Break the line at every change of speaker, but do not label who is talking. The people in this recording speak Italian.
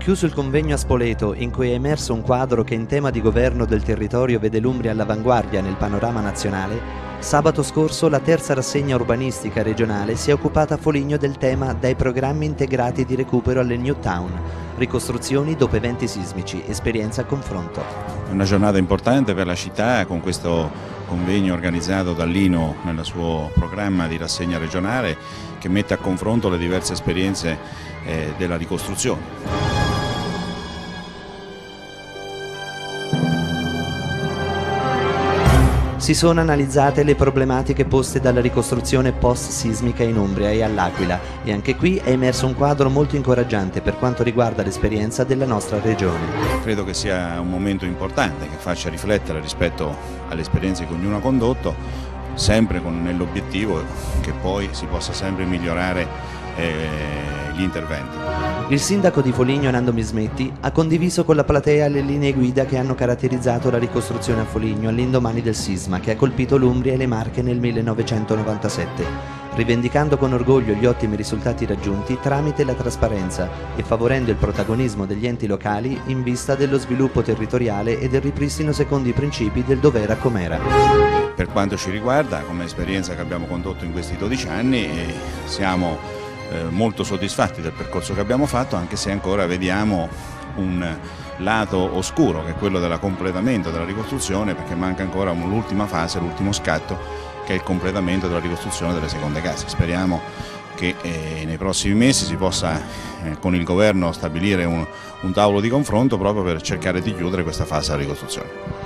Chiuso il convegno a Spoleto, in cui è emerso un quadro che in tema di governo del territorio vede l'Umbria all'avanguardia nel panorama nazionale, sabato scorso la terza rassegna urbanistica regionale si è occupata a Foligno del tema Dai programmi integrati di recupero alle New Town, ricostruzioni dopo eventi sismici, esperienza a confronto.
È una giornata importante per la città con questo convegno organizzato dall'INO nel suo programma di rassegna regionale che mette a confronto le diverse esperienze della ricostruzione.
Si sono analizzate le problematiche poste dalla ricostruzione post-sismica in Umbria e all'Aquila e anche qui è emerso un quadro molto incoraggiante per quanto riguarda l'esperienza della nostra regione.
Credo che sia un momento importante che faccia riflettere rispetto alle esperienze che ognuno ha condotto, sempre nell'obiettivo che poi si possa sempre migliorare gli interventi.
Il sindaco di Foligno, Nando Mismetti, ha condiviso con la platea le linee guida che hanno caratterizzato la ricostruzione a Foligno all'indomani del sisma che ha colpito l'Umbria e le Marche nel 1997, rivendicando con orgoglio gli ottimi risultati raggiunti tramite la trasparenza e favorendo il protagonismo degli enti locali in vista dello sviluppo territoriale e del ripristino secondo i principi del dovere a com'era.
Per quanto ci riguarda, come esperienza che abbiamo condotto in questi 12 anni, siamo molto soddisfatti del percorso che abbiamo fatto, anche se ancora vediamo un lato oscuro che è quello del completamento della ricostruzione, perché manca ancora l'ultima fase, l'ultimo scatto, che è il completamento della ricostruzione delle seconde case. Speriamo che nei prossimi mesi si possa con il governo stabilire un tavolo di confronto proprio per cercare di chiudere questa fase della ricostruzione.